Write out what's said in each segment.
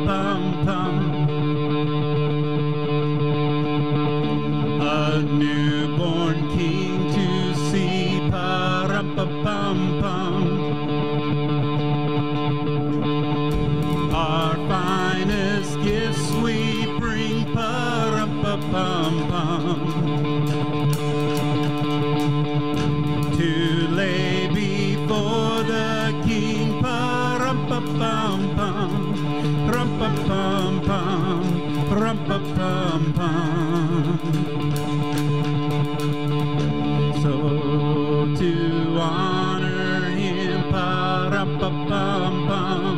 pa-rum-pa-pum-pum. A newborn king to see, pa-rum-pa-pum-pum. Our finest gifts we bring, pa-rum-pa-pum-pum. To lay before the king, pa-rum-pa-pum-pum, rum-pa-pum-pum, rum-pa-pum-pum. So to honor him, pa-rum-pa-pum-pum,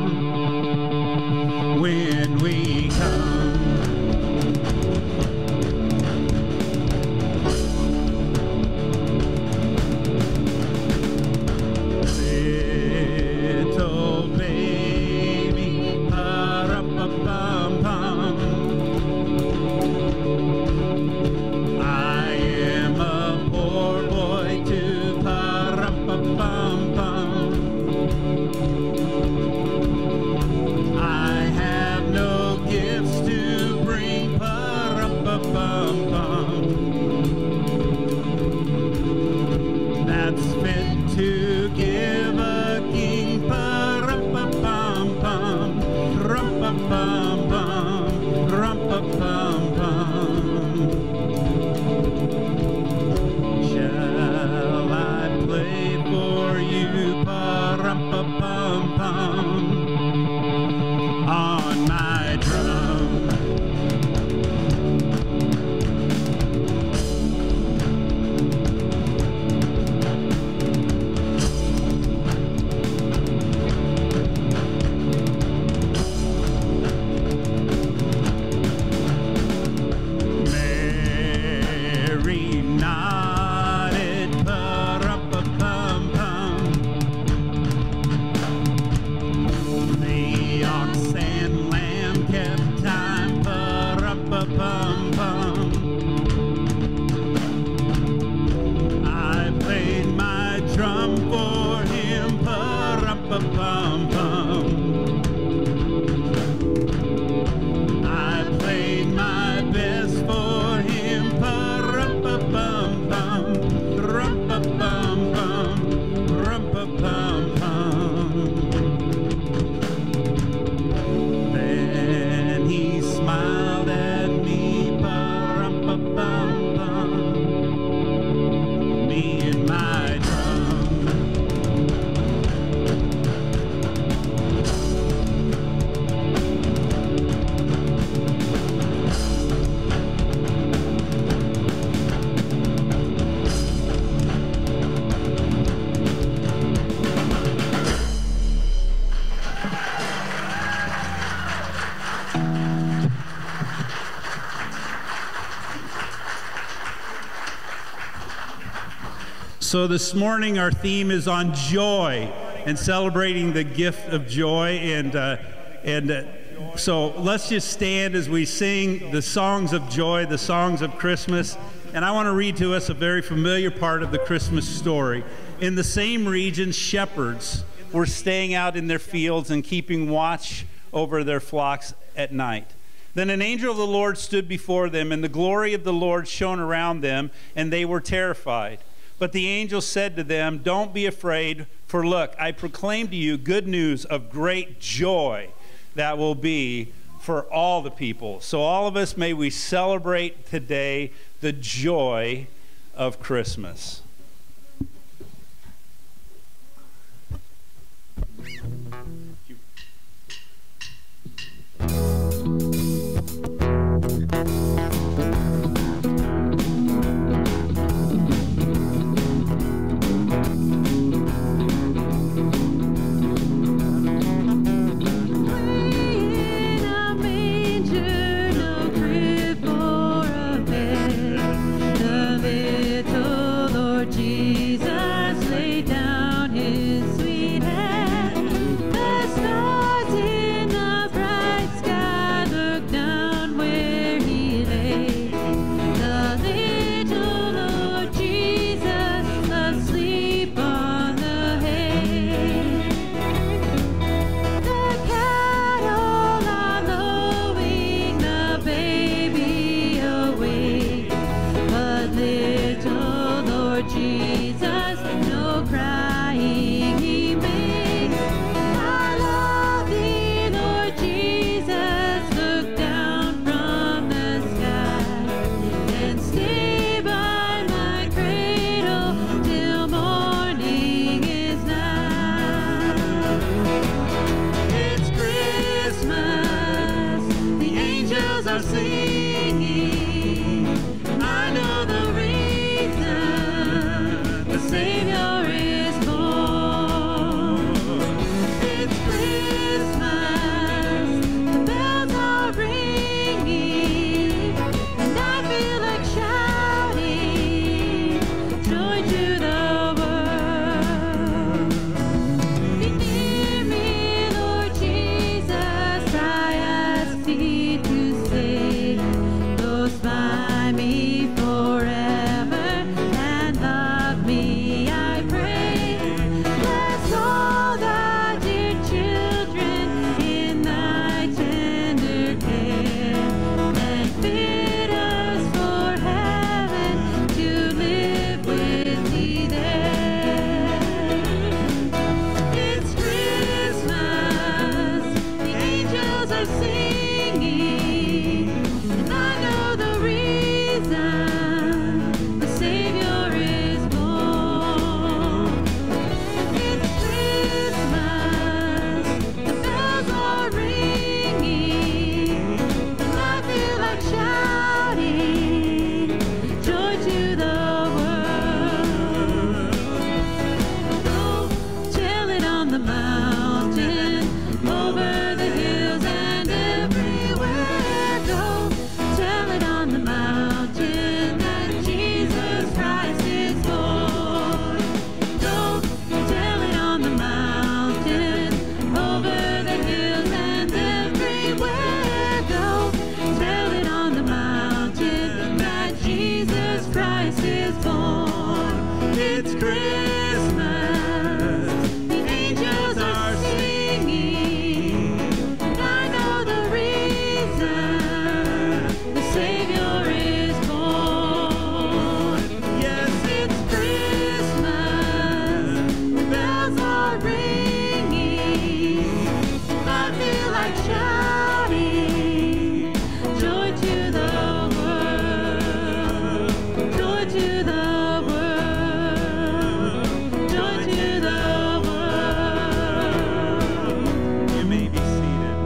when we come. Little baby, pa-rum-pa-pum-pum. I am a poor boy too, pa-rum-pa-pum-pum. I have no gifts to bring, pa-rum-pa-pum-pum. That's fit to give a king, pa-rum-pa-pum-pum, rum-pa-pum-pum, rum-pa-pum-pum. Shall I play for you, pa-rum-pa-pum-pum, on my drum? Mary nodded, pa-rum-pa-pum-pum. The ox and lamb kept time, pa-rum-pa-pum-pum. I played my drum for him, pa-rum-pa-pum-pum. I played my best for him, pa-rum-pa-pum-pum, rum-pa-pum-pum, rum-pa-pum-pum. Then he smiled at me, pa-rum-pa-pum-pum, me and my drum. So this morning our theme is on joy and celebrating the gift of joy, so let's just stand as we sing the songs of joy, the songs of Christmas. And I want to read to us a very familiar part of the Christmas story. In the same region, shepherds were staying out in their fields and keeping watch over their flocks at night. Then an angel of the Lord stood before them, and the glory of the Lord shone around them, and they were terrified. But the angel said to them, "Don't be afraid, for look, I proclaim to you good news of great joy that will be for all the people." So all of us, may we celebrate today the joy of Christmas. The little Lord are singing. I know the reason. The Savior is born. It's Christmas. The bells are ringing, and I feel like shouting joy to the world. Be near me, Lord Jesus, I ask thee to stay close by me forever and love me, I pray. Bless all thy dear children in thy tender care, and fit us for heaven to live with thee there. It's Christmas, the angels are singing, and I know the reason. The Savior is born. It's Christmas, the bells are ringing, and I feel like shouting joy to the world. Go tell it on the mountain, over the hills and everywhere. Go tell it on the mountain that Jesus Christ is born. Go tell it on the mountain, over the hills and everywhere. Go tell it on the mountain that Jesus Christ is born. It's Christmas, the angels are singing, and I know the reason. The Savior is born. Yes, it's Christmas, the bells are ringing, I feel like shouting joy to the world, joy to the world, joy to the world. You may be seated.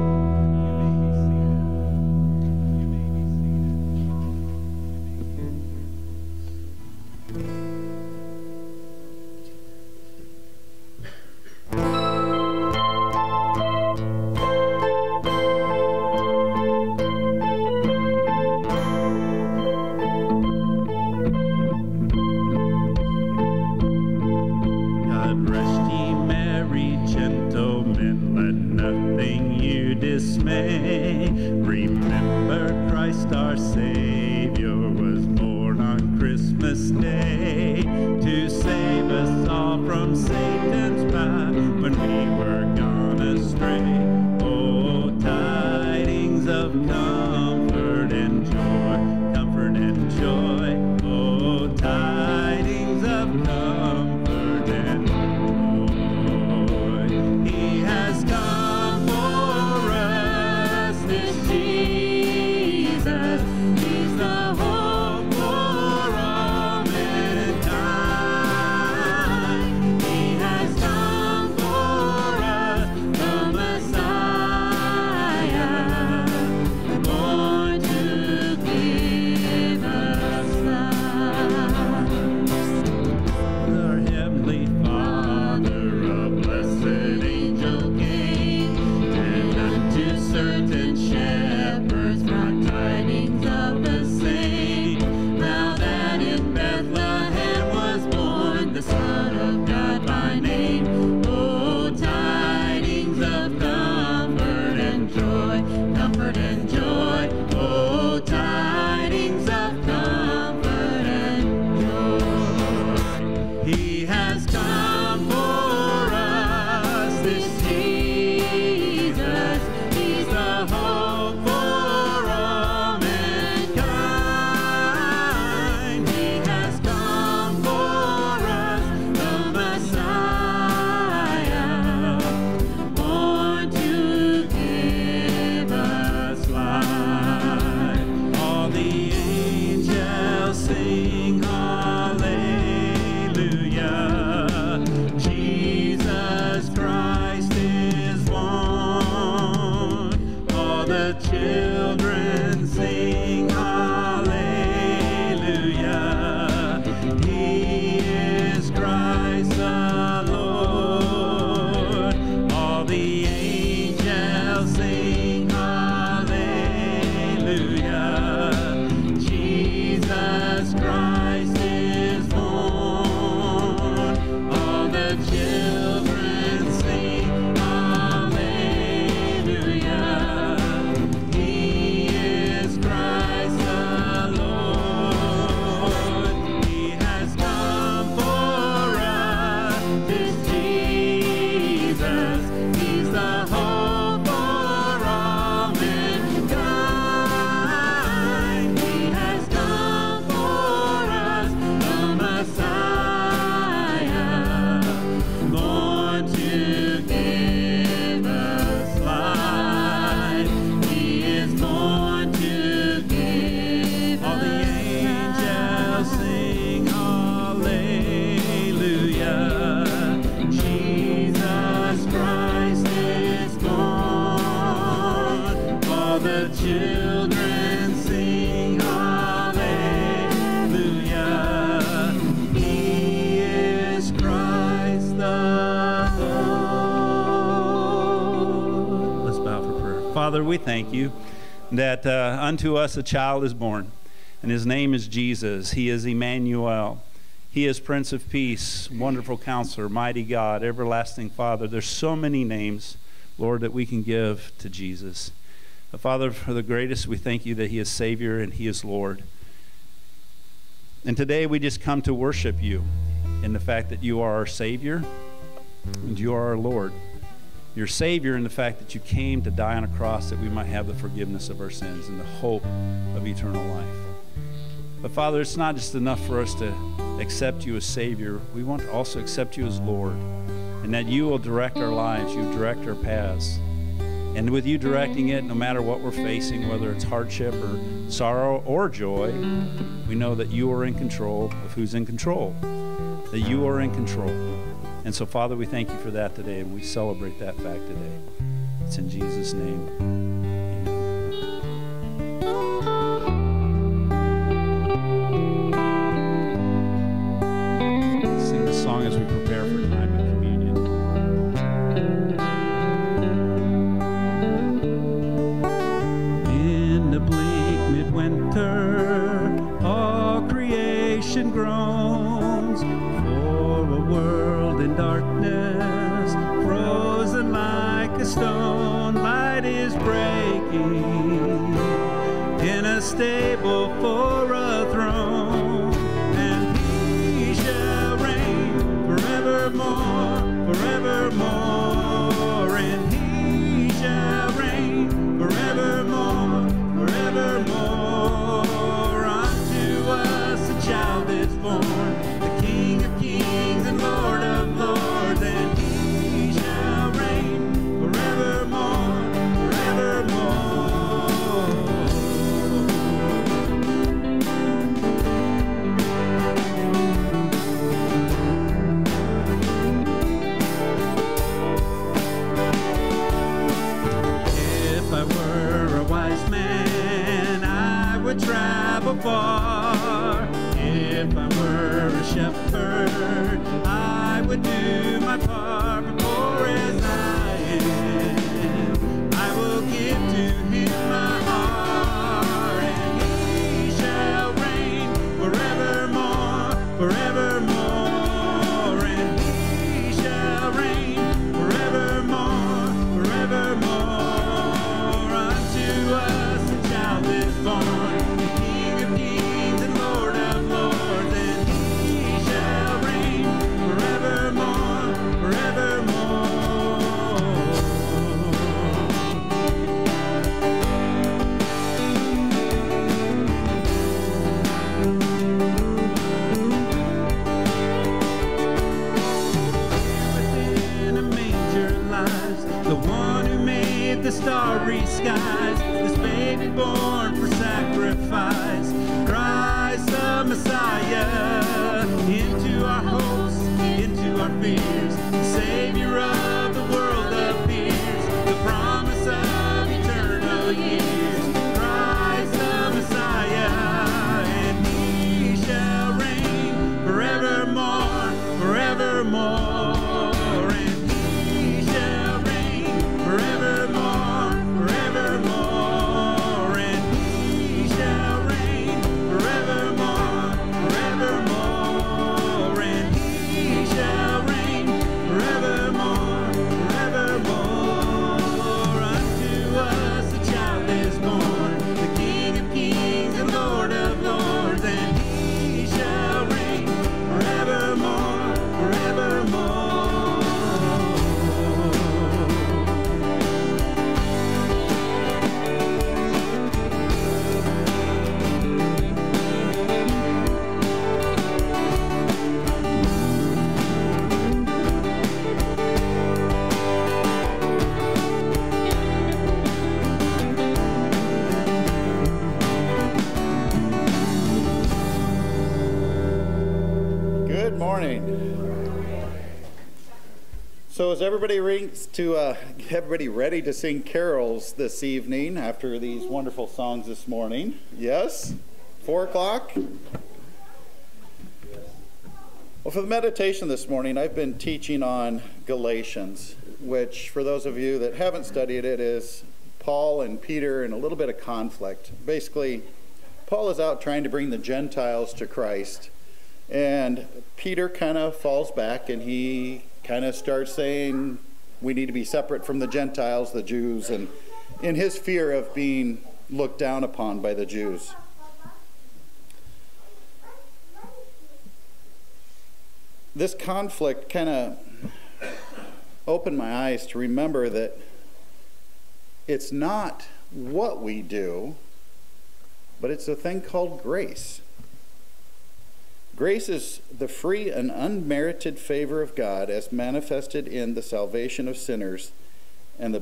God rest ye merry gentlemen, let nothing you dismay. Remember Christ our Savior was born on Christmas Day to save us all from Satan's power when we were gone astray. Oh, tidings of comfort and joy, comfort and joy. Oh, tidings of comfort and joy. He has come for us, this Jesus. He's the hope for all mankind. He has come for us, the Messiah, born to give us life. Our Heavenly Father, a blessed angel came, and unto certain shepherds brought tidings of the same. Now that in Bethlehem was born the Son of God by name. Oh, tidings of comfort and joy, comfort and joy. Oh, tidings of comfort and joy. He has come for us, this Jesus. He's the hope for all mankind. He has come for us, the Messiah, born to give us life. the children sing hallelujah. He is Christ the Lord. Let's bow for prayer. Father, we thank you that unto us a child is born, and his name is Jesus. He is Emmanuel. He is Prince of Peace, Wonderful Counselor, Mighty God, Everlasting Father. There's so many names, Lord, that we can give to Jesus. But Father, for the greatest, we thank you that he is Savior and he is Lord. And today we just come to worship you in the fact that you are our Savior and you are our Lord. Your Savior in the fact that you came to die on a cross that we might have the forgiveness of our sins and the hope of eternal life. But Father, it's not just enough for us to accept you as Savior. We want to also accept you as Lord, and that you will direct our lives, you direct our paths. And with you directing it, no matter what we're facing, whether it's hardship or sorrow or joy, we know that you are in control of who's in control, that you are in control. And so, Father, we thank you for that today, and we celebrate that fact today. It's in Jesus' name. Sing the song as we prepare for time of communion. In the bleak midwinter, all creation groans for a world in darkness, frozen like a stone. Light is breaking in a stable for a throne, and he shall reign forevermore, forevermore, and he shall reign forevermore, forevermore. Unto us a child is born, the King of kings and Lord of lords, and he shall reign forevermore, forevermore. If I were a wise man, I would travel far. If I were a shepherd, I would do my part. But poor as I am, I will give to him my heart, and he shall reign forevermore, forevermore, and he shall reign forevermore, forevermore. Unto us a child is born, the King of kings and Lord of lords, and he shall reign forevermore, forevermore. Within a manger lies the one who made the starry skies, this baby born for sacrifice, Christ the Messiah. Into our hopes, into our fears, the Savior of the world appears, the promise of eternal years, Christ the Messiah, and he shall reign forevermore, forevermore, and he shall reign forevermore, forevermore, and he shall reign forevermore, forevermore, and he shall reign forevermore, forevermore. Unto us a child is born, the King of kings and Lord of lords, and he shall reign forevermore, forevermore. Good morning. So So is everybody ready to sing carols this evening after these wonderful songs this morning? Yes? 4 o'clock? Well, for the meditation this morning, I've been teaching on Galatians, which for those of you that haven't studied it is Paul and Peter and a little bit of conflict. Basically, Paul is out trying to bring the Gentiles to Christ, and Peter kind of falls back and he kind of starts saying we need to be separate from the Gentiles, the Jews, and in his fear of being looked down upon by the Jews. This conflict kind of opened my eyes to remember that it's not what we do, but it's a thing called grace. Grace is the free and unmerited favor of God as manifested in the salvation of sinners and the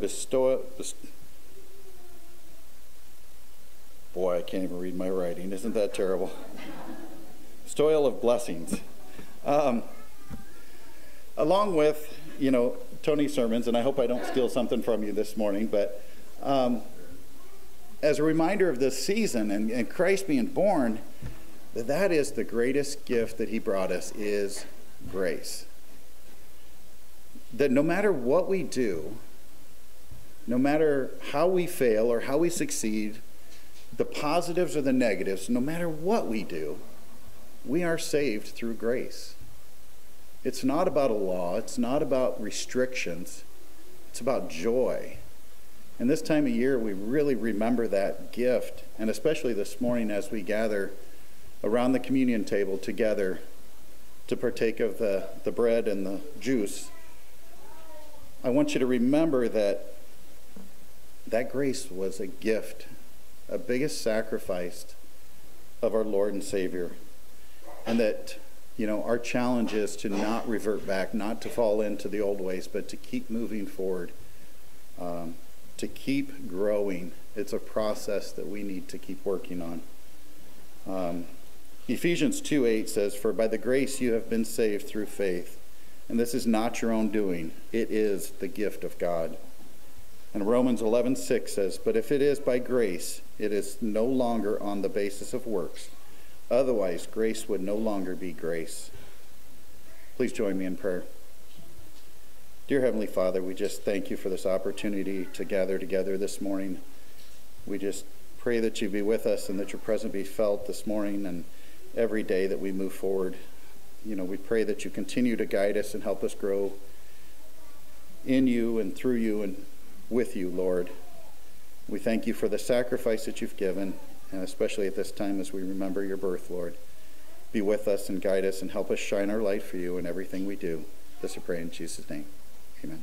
boy, I can't even read my writing. Isn't that terrible? Bestowal of blessings. Along with, Tony's sermons, and I hope I don't steal something from you this morning, but as a reminder of this season and Christ being born, that is the greatest gift that he brought us is grace. That no matter what we do, no matter how we fail or how we succeed, the positives or the negatives, no matter what we do, we are saved through grace. It's not about a law. It's not about restrictions. It's about joy. And this time of year, we really remember that gift, and especially this morning as we gather around the communion table together to partake of the bread and the juice. I want you to remember that grace was a gift, a biggest sacrifice of our Lord and Savior. And that, our challenge is to not revert back, not to fall into the old ways, but to keep moving forward, to keep growing. It's a process that we need to keep working on. Ephesians 2:8 says, "For by the grace you have been saved through faith, and this is not your own doing. It is the gift of God." And Romans 11:6 says, "But if it is by grace, it is no longer on the basis of works. Otherwise, grace would no longer be grace." Please join me in prayer. Dear Heavenly Father, we just thank you for this opportunity to gather together this morning. We just pray that you be with us and that your presence be felt this morning and every day that we move forward. We pray that you continue to guide us and help us grow in you and through you and with you, Lord. We thank you for the sacrifice that you've given, and especially at this time as we remember your birth, Lord. Be with us and guide us and help us shine our light for you in everything we do. This I pray in Jesus' name. Amen.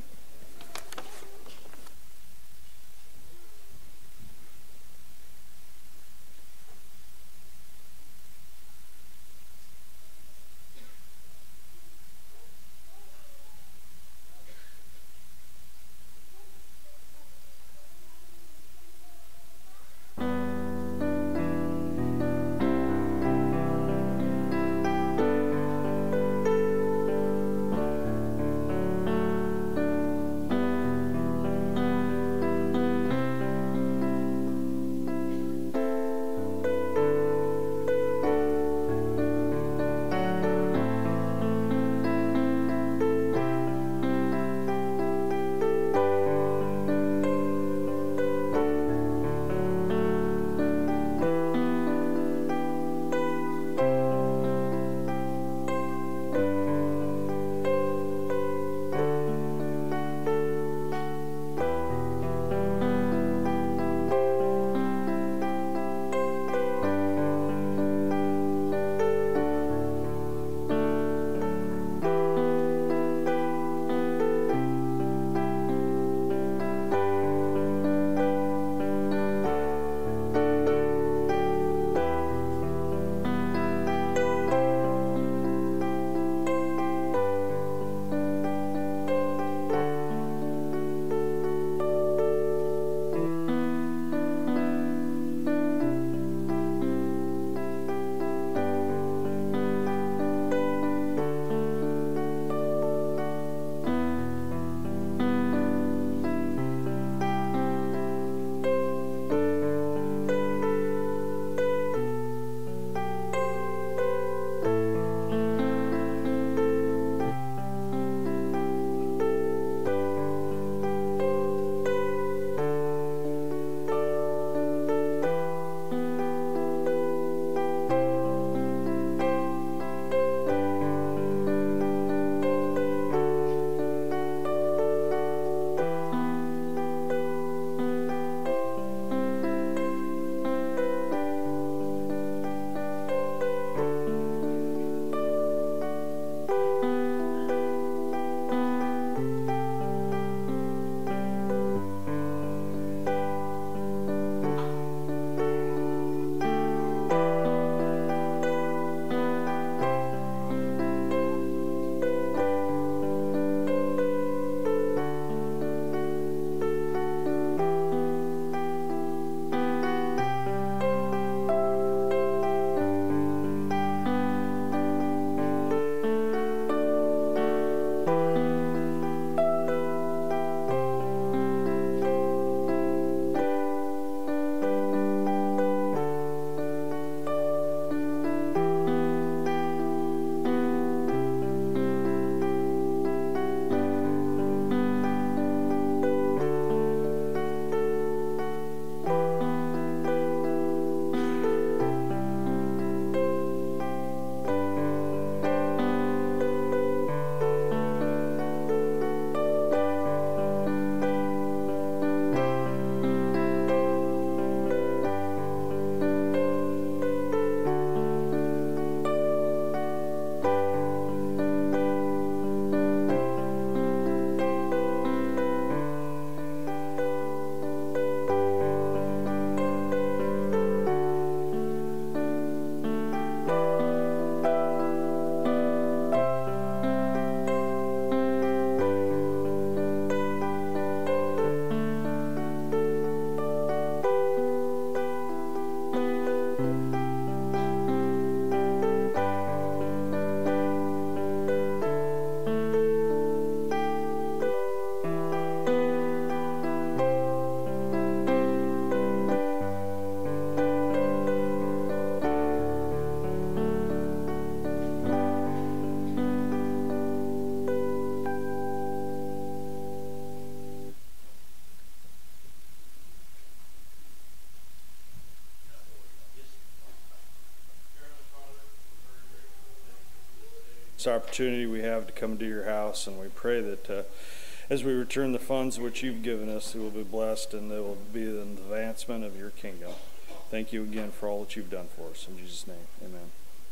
this opportunity we have to come to your house, and we pray that as we return the funds which you've given us, it will be blessed and it will be an advancement of your kingdom. Thank you again for all that you've done for us. In Jesus' name, amen.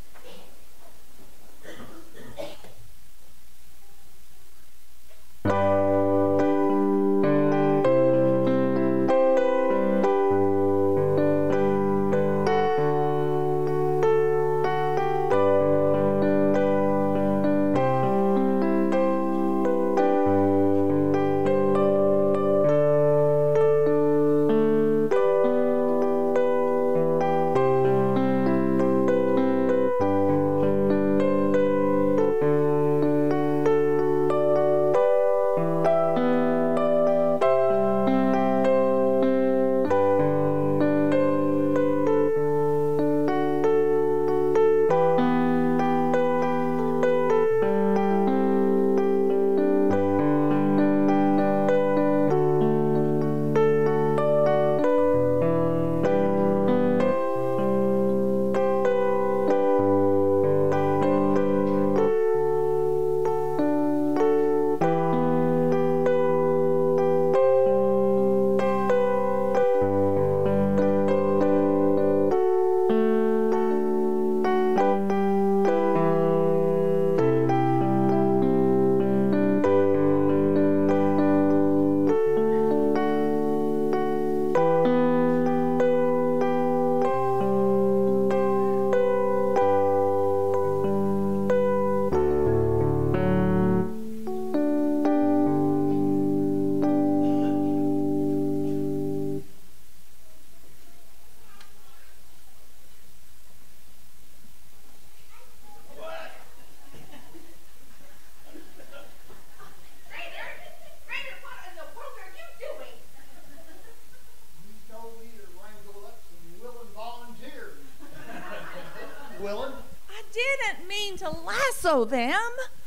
Them.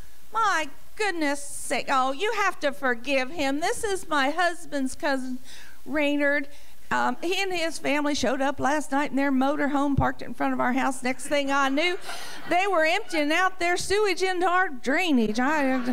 My goodness sake. Oh, you have to forgive him. This is my husband's cousin, Raynard. He and his family showed up last night in their motorhome parked in front of our house. Next thing I knew, they were emptying out their sewage into our drainage. Anyway,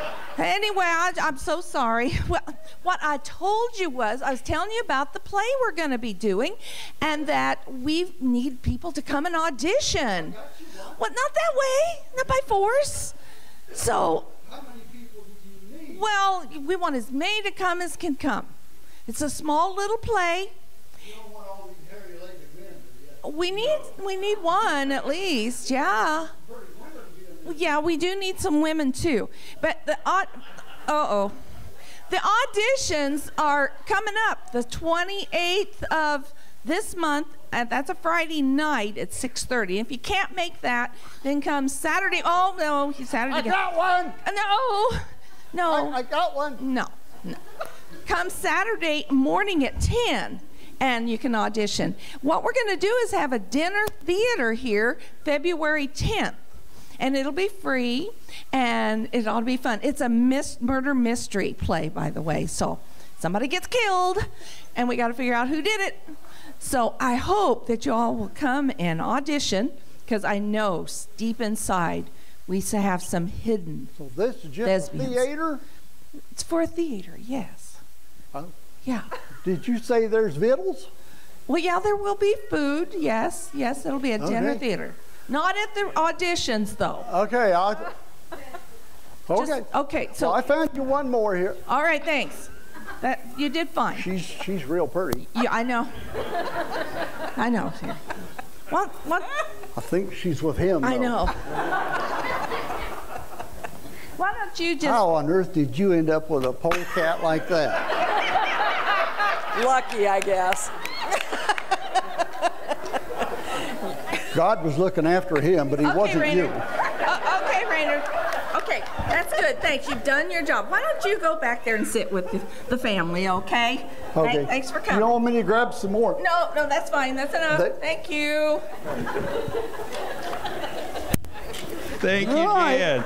I'm so sorry. Well, what I told you was, I was telling you about the play we're going to be doing, and that we need people to come and audition. Well, not that way, not by force. So, how many people do you need? Well, we want as many to come as can come. It's a small little play. You don't want all these hairy-legged men, do you? We need one at least, yeah. Well, yeah, we do need some women too. But the auditions are coming up the 28th of this month. That's a Friday night at 6:30. If you can't make that, then come Saturday. Oh, no, Saturday. I got one. No. I got one. No. Come Saturday morning at 10, and you can audition. What we're going to do is have a dinner theater here February 10th, and it'll be free, and it ought to be fun. It's a murder mystery play, by the way, so somebody gets killed, and we got to figure out who did it. So I hope that you all will come and audition, because I know deep inside we have some hidden So this is just lesbians. a theater? It's for a theater, yes. Oh. Yeah. Did you say there's victuals? Well, yeah, there will be food, yes. Yes, it'll be a dinner theater. Not at the auditions, though. Okay. Okay, so... Well, I found you one more here. All right, thanks. You did fine. She's real pretty. Yeah, I know. I know. What? I think she's with him, though. I know. Why don't you just... How on earth did you end up with a polecat like that? Lucky, I guess. God was looking after him, but he wasn't Raynard. you. Okay, Raynard. Okay, that's good. Thanks. You've done your job. Why don't you go back there and sit with the family, okay? Okay. Thanks for coming. You don't want me to grab some more? No, that's fine. That's enough. Thank you. Thank you, Jan.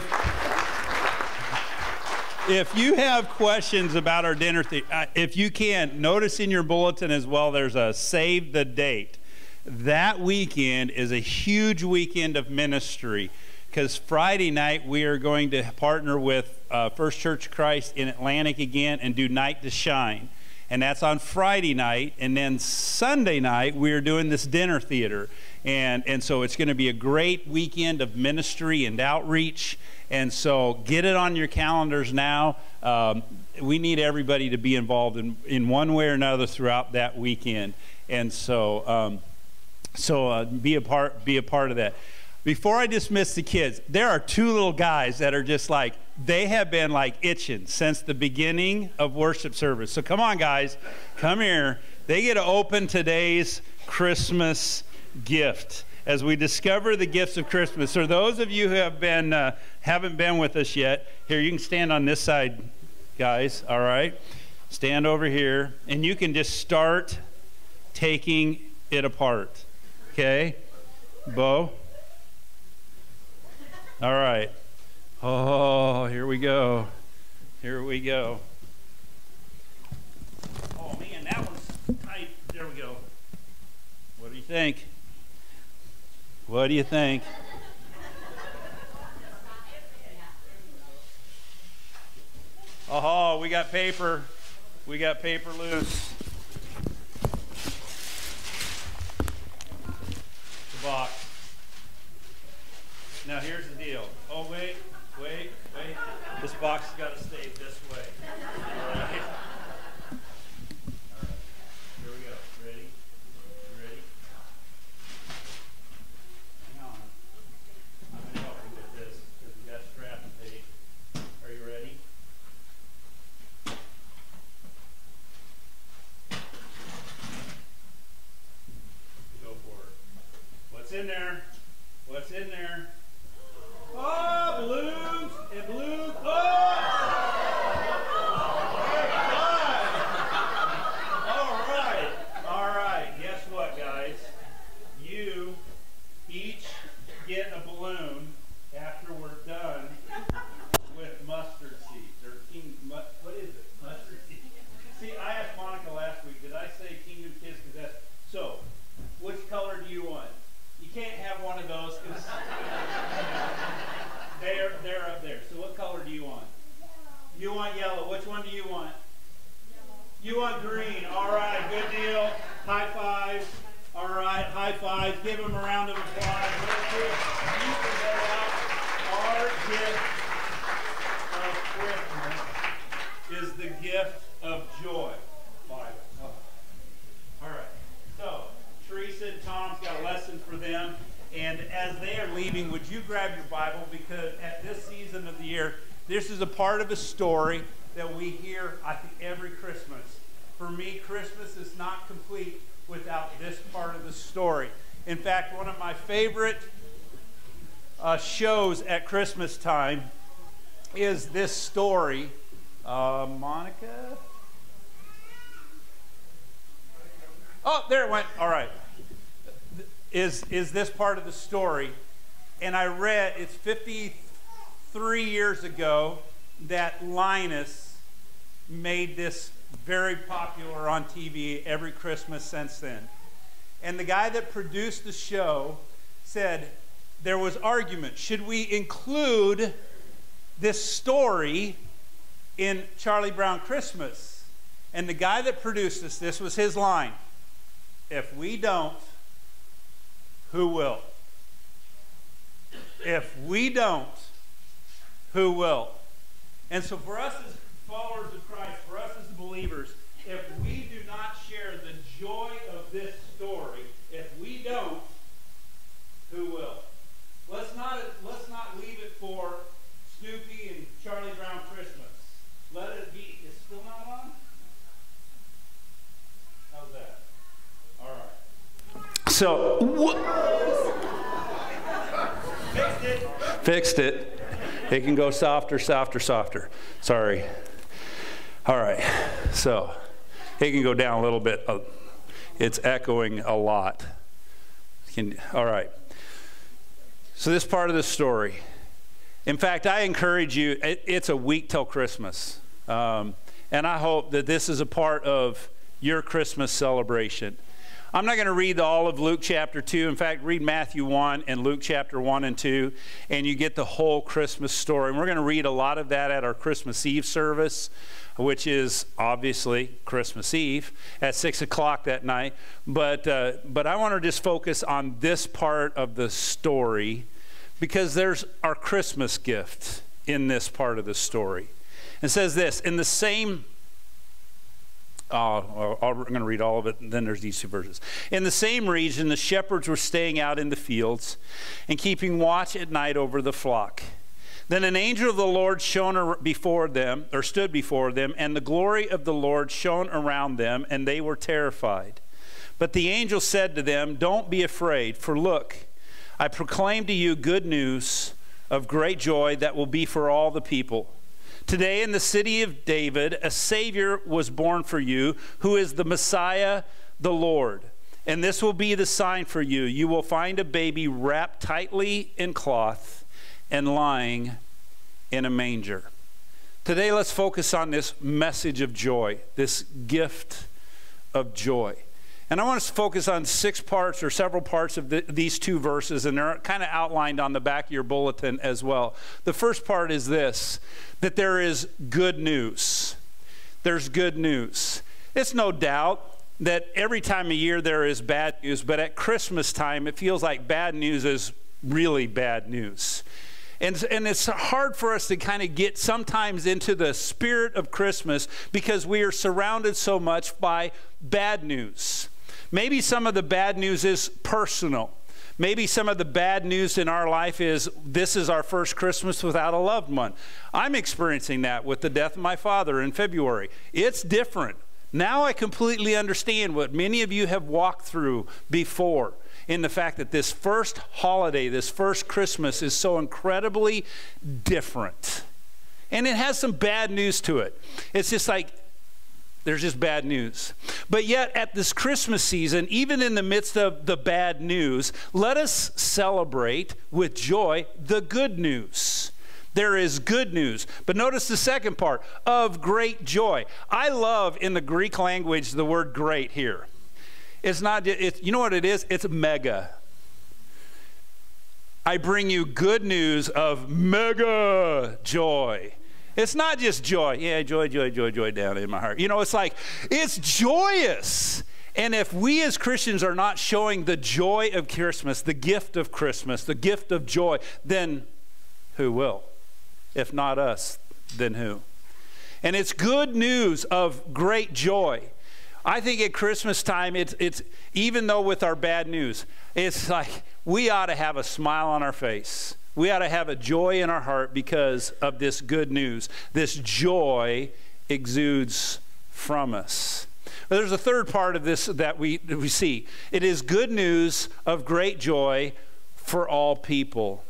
If you have questions about our dinner, if you can, notice in your bulletin as well, there's a save the date. That weekend is a huge weekend of ministry. because Friday night we are going to partner with First Church of Christ in Atlantic again and do Night to Shine. And that's on Friday night. And then Sunday night, we're doing this dinner theater. And so it's going to be a great weekend of ministry and outreach. And so get it on your calendars now. We need everybody to be involved in one way or another throughout that weekend. And so, be a part of that. Before I dismiss the kids, there are two little guys that are just like, they have been like itching since the beginning of worship service. So come on, guys, come here. They get to open today's Christmas gift as we discover the gifts of Christmas. For those of you who have been haven't been with us yet, here, you can stand on this side, guys. All right, stand over here, and you can just start taking it apart. Okay, Bo. All right. Oh, here we go. Here we go. Oh, man, that one's tight. There we go. What do you think? What do you think? Oh, we got paper. We got paper loose. The box. Now, here's the deal. Oh, wait. This box has got to stay this way. All right. All right. Here we go. Ready? You ready? Hang on. I'm going to help you with this because we got strap and tape. Are you ready? Go for it. What's in there? What's in there? Oh, balloons and balloons. Oh! All right. Guess what, guys? You each get a balloon after we're done with mustard seeds. Or what is it? Mustard seeds. See, I asked Monica last week, did I say Kingdom Kids? So, which color do you want? You can't have one of those because they're up there. So what color do you want? You want yellow. Which one do you want? You want green. All right, good deal. High fives. All right, high fives. Give them a round of applause. Our gift of Christmas is the gift of joy. Bible. Oh. All right. So, Teresa and Tom's got a lesson for them. And as they are leaving, would you grab your Bible? Because at this season of the year, this is a part of a story that we hear, I think, every Christmas. For me, Christmas is not complete without this part of the story. In fact, one of my favorite shows at Christmas time is this story. Monica? Oh, there it went. All right. Is this part of the story. And I read, it's 53 years ago that Linus made this very popular on TV every Christmas since then. And the guy that produced the show said there was argument. Should we include this story in Charlie Brown Christmas? And the guy that produced this was his line. If we don't, who will? If we don't, who will? And so for us as followers of Christ, for us as believers, if we do not share the joy of this story, if we don't, who will? Let's not leave it for Snoopy and Charlie Brown Christmas. Let it be. It's still not on? How's that? All right. So, Fixed it. It can go softer. Sorry. All right. So, it can go down a little bit. It's echoing a lot. All right. So this part of the story. In fact, I encourage you, it's a week till Christmas. And I hope that this is a part of your Christmas celebration. I'm not going to read all of Luke chapter 2. In fact, read Matthew 1 and Luke chapter 1 and 2, and you get the whole Christmas story. And we're going to read a lot of that at our Christmas Eve service, which is obviously Christmas Eve at 6 o'clock that night. But I want to just focus on this part of the story because there's our Christmas gift in this part of the story. It says this, in the same... I'm going to read all of it, and then there's these two verses. In the same region, the shepherds were staying out in the fields and keeping watch at night over the flock. Then an angel of the Lord stood before them, and the glory of the Lord shone around them, and they were terrified. But the angel said to them, "Don't be afraid, for look, I proclaim to you good news of great joy that will be for all the people. Today in the city of David, a Savior was born for you, who is the Messiah, the Lord. And this will be the sign for you. You will find a baby wrapped tightly in cloth and lying in a manger." Today, let's focus on this message of joy, this gift of joy. And I want us to focus on 6 parts or several parts of these 2 verses, and they're kind of outlined on the back of your bulletin as well. The first part is this, that there is good news. There's good news. It's no doubt that every time of year there is bad news, but at Christmas time it feels like bad news is really bad news. And it's hard for us to kind of get sometimes into the spirit of Christmas because we are surrounded so much by bad news. Maybe some of the bad news is personal. Maybe some of the bad news in our life is this is our first Christmas without a loved one. I'm experiencing that with the death of my father in February. It's different. Now I completely understand what many of you have walked through before in the fact that this first holiday, this first Christmas is so incredibly different. And it has some bad news to it. It's just like, there's just bad news. But yet at this Christmas season, even in the midst of the bad news, let us celebrate with joy the good news. There is good news. But notice the second part, of great joy. I love in the Greek language the word great here. It's not, you know what it is? It's mega. I bring you good news of mega joy. It's not just joy. Yeah, joy, joy, joy, joy down in my heart. You know, it's like, it's joyous. And if we as Christians are not showing the joy of Christmas, the gift of Christmas, the gift of joy, then who will? If not us, then who? And it's good news of great joy. I think at Christmas time, it's even though with our bad news, it's like we ought to have a smile on our face. We ought to have a joy in our heart because of this good news. This joy exudes from us. But there's a third part of this that we see. It is good news of great joy for all people.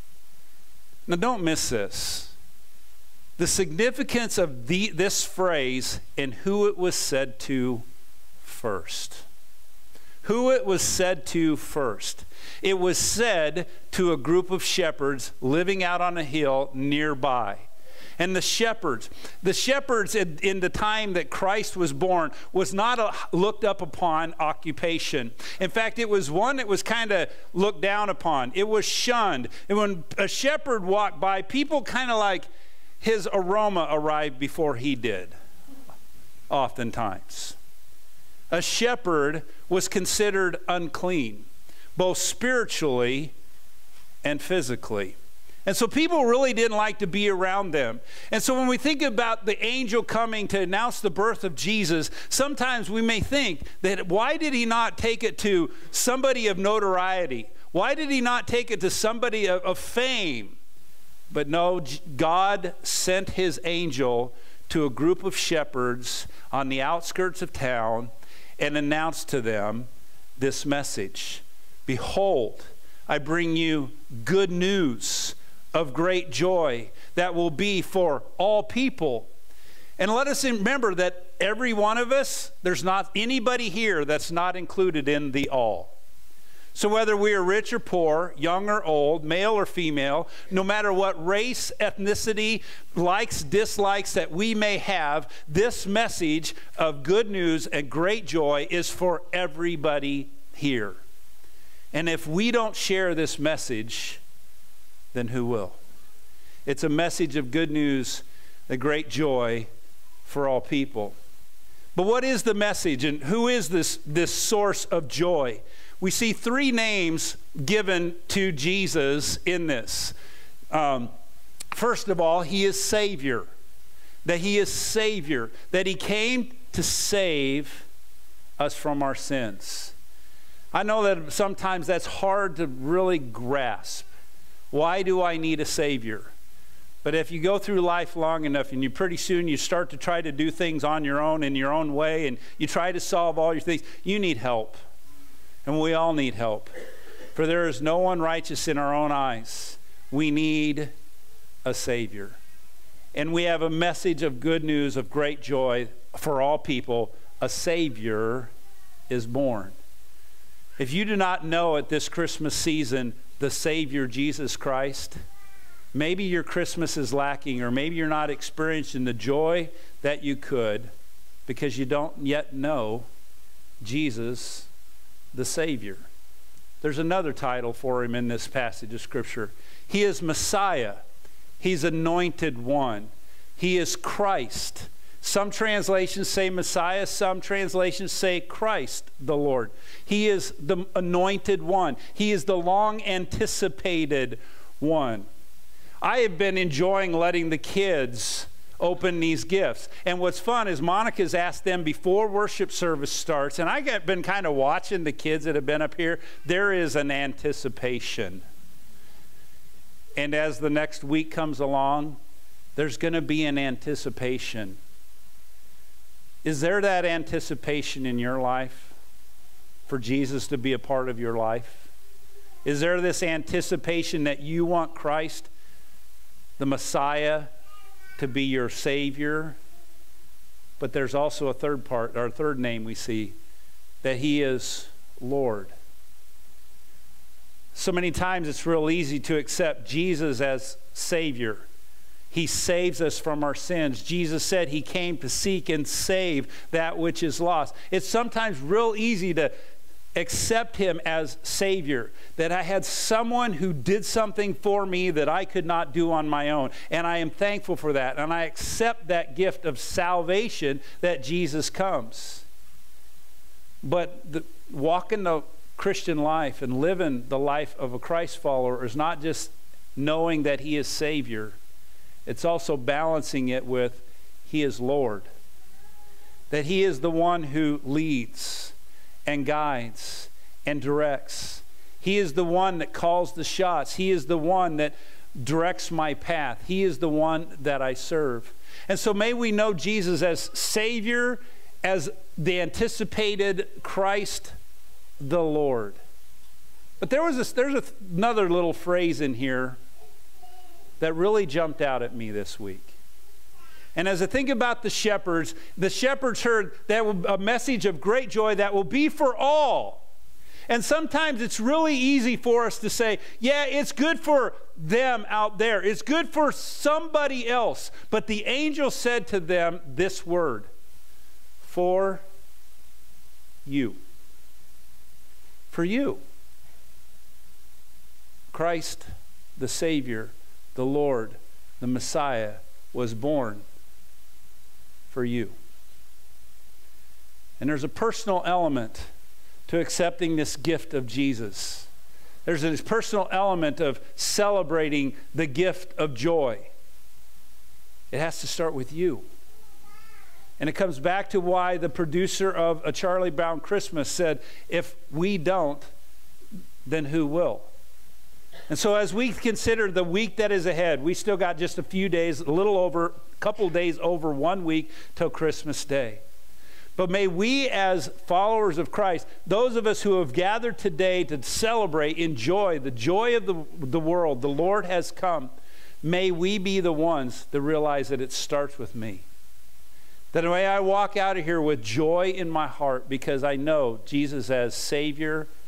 Now don't miss this. The significance of this phrase and who it was said to first. Who it was said to first. It was said to a group of shepherds living out on a hill nearby. And the shepherds in the time that Christ was born was not a looked up upon occupation. In fact, it was one that was kind of looked down upon. It was shunned. And when a shepherd walked by, people kind of like his aroma arrived before he did, oftentimes. A shepherd was considered unclean, both spiritually and physically. And so people really didn't like to be around them. And so when we think about the angel coming to announce the birth of Jesus, sometimes we may think that why did he not take it to somebody of notoriety? Why did he not take it to somebody of fame? But no, God sent his angel to a group of shepherds on the outskirts of town and announced to them this message. Behold, I bring you good news of great joy that will be for all people. And let us remember that every one of us, there's not anybody here that's not included in the all. So whether we are rich or poor, young or old, male or female, no matter what race, ethnicity, likes, dislikes that we may have, this message of good news and great joy is for everybody here. And if we don't share this message, then who will? It's a message of good news, the great joy for all people. But what is the message, and who is this source of joy? We see three names given to Jesus in this. First of all, he is Savior. That he is Savior. That he came to save us from our sins. I know that sometimes that's hard to really grasp. Why do I need a Savior? But if you go through life long enough, and pretty soon you start to try to do things on your own, in your own way, and you try to solve all your things, you need help. And we all need help. For there is no one righteous in our own eyes. We need a Savior. And we have a message of good news, of great joy for all people. A Savior is born. If you do not know at this Christmas season the Savior Jesus Christ, maybe your Christmas is lacking, or maybe you're not experiencing the joy that you could because you don't yet know Jesus, the Savior. There's another title for him in this passage of Scripture. He is Messiah. He's Anointed One. He is Christ. Some translations say Messiah. Some translations say Christ the Lord. He is the Anointed One. He is the long anticipated One. I have been enjoying letting the kids open these gifts. And what's fun is Monica's asked them before worship service starts, and I've been kind of watching the kids that have been up here. There is an anticipation. And as the next week comes along, there's going to be an anticipation. Is there that anticipation in your life for Jesus to be a part of your life? Is there this anticipation that you want Christ, the Messiah, to be your Savior? But there's also a third part, our third name we see, that he is Lord. So many times it's real easy to accept Jesus as Savior. He saves us from our sins. Jesus said he came to seek and save that which is lost. It's sometimes real easy to accept him as Savior, that I had someone who did something for me that I could not do on my own, and I am thankful for that, and I accept that gift of salvation that Jesus comes. But walking the Christian life and living the life of a Christ follower is not just knowing that he is Savior, it's also balancing it with he is Lord, that he is the one who leads and guides and directs. He is the one that calls the shots. He is the one that directs my path. He is the one that I serve. And so may we know Jesus as Savior, as the anticipated Christ the Lord. But there's another little phrase in here that really jumped out at me this week. And as I think about the shepherds heard that a message of great joy that will be for all. And sometimes it's really easy for us to say, yeah, it's good for them out there. It's good for somebody else. But the angel said to them this word, for you. For you. Christ, the Savior, the Lord, the Messiah, was born for you. And there's a personal element to accepting this gift of Jesus. There's this personal element of celebrating the gift of joy. It has to start with you. And it comes back to why the producer of A Charlie Brown Christmas said, if we don't, then who will? And so as we consider the week that is ahead, we still got just a few days, a couple days over 1 week till Christmas Day. But may we as followers of Christ, those of us who have gathered today to celebrate, enjoy the joy of the world, the Lord has come, may we be the ones that realize that it starts with me. That may I walk out of here with joy in my heart because I know Jesus as Savior,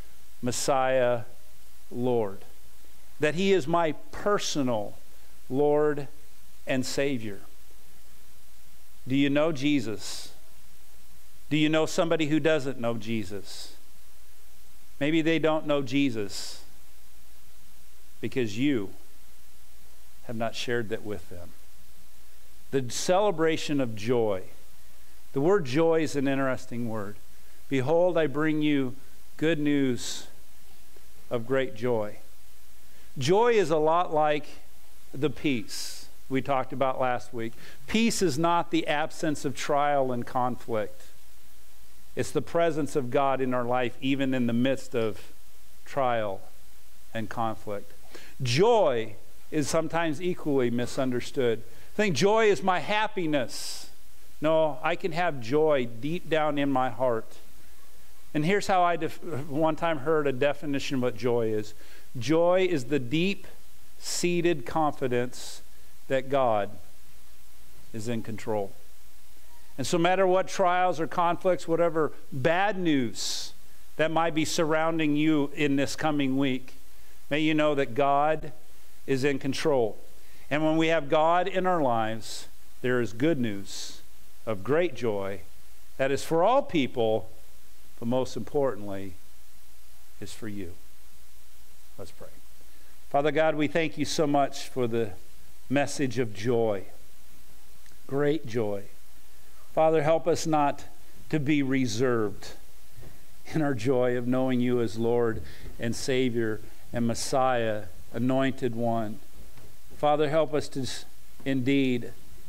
Messiah, Lord. That he is my personal Lord and Savior. Do you know Jesus? Do you know somebody who doesn't know Jesus? Maybe they don't know Jesus because you have not shared that with them. The celebration of joy. The word joy is an interesting word. Behold, I bring you good news of great joy. Joy is a lot like the peace we talked about last week. Peace is not the absence of trial and conflict. It's the presence of God in our life, even in the midst of trial and conflict. Joy is sometimes equally misunderstood. I think joy is my happiness. No, I can have joy deep down in my heart. And here's how I one time heard a definition of what joy is. Joy is the deep-seated confidence that God is in control. And so no matter what trials or conflicts, whatever bad news that might be surrounding you in this coming week, may you know that God is in control. And when we have God in our lives, there is good news of great joy that is for all people, but most importantly, is for you. Let's pray. Father God, we thank you so much for the message of joy, great joy. Father, help us not to be reserved in our joy of knowing you as Lord and Savior and Messiah, Anointed One. Father, help us to indeed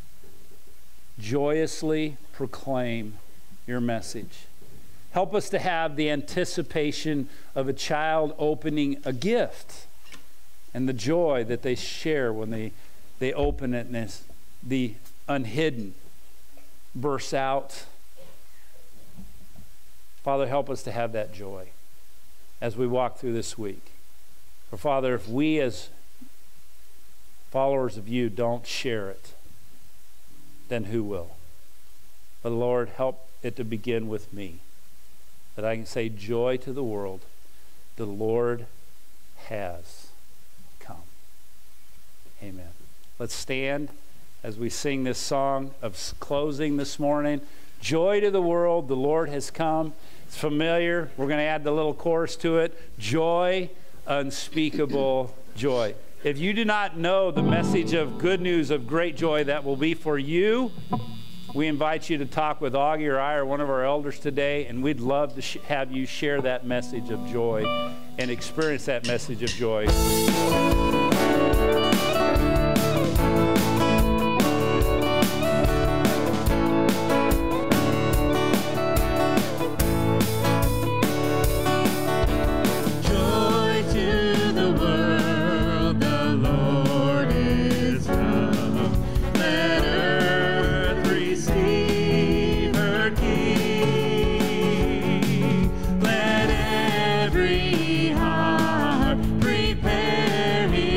joyously proclaim your message. Help us to have the anticipation of a child opening a gift and the joy that they share when they open it and the unhidden bursts out. Father, help us to have that joy as we walk through this week. For Father, if we as followers of you don't share it, then who will? But Lord, help it to begin with me, that I can say joy to the world. The Lord has come. Amen. Let's stand as we sing this song of closing this morning. Joy to the world, the Lord has come. It's familiar. We're going to add the little chorus to it. Joy, unspeakable joy. If you do not know the message of good news of great joy that will be for you, we invite you to talk with Augie or I or one of our elders today, and we'd love to have you share that message of joy and experience that message of joy. Let every heart prepare his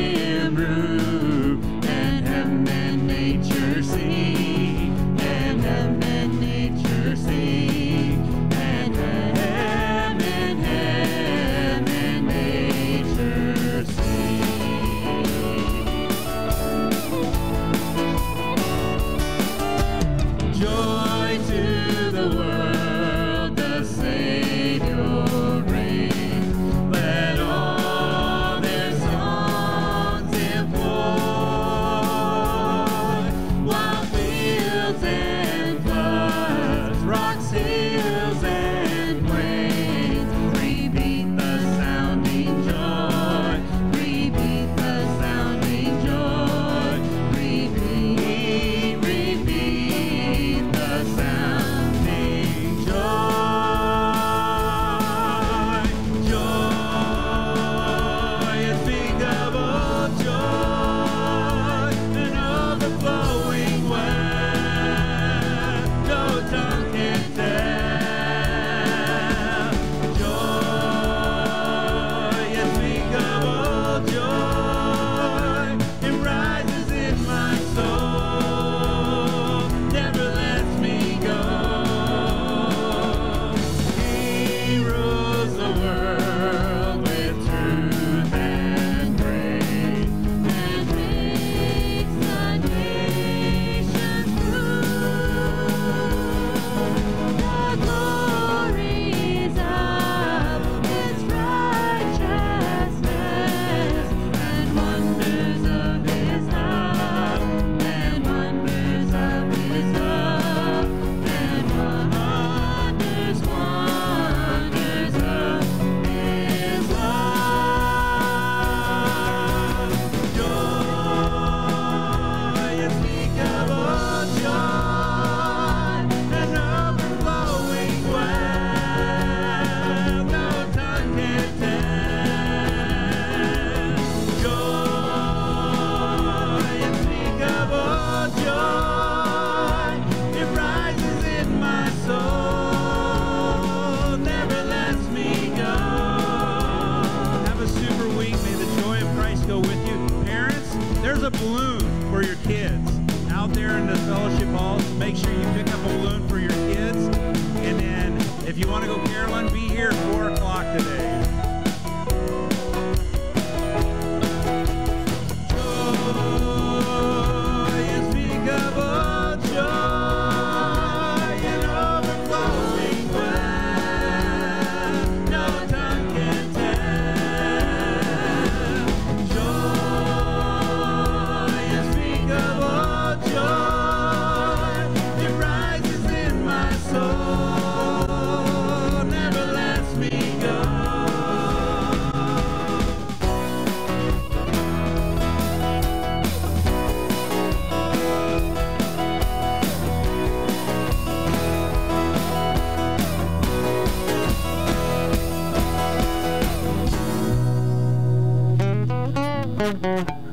Amen.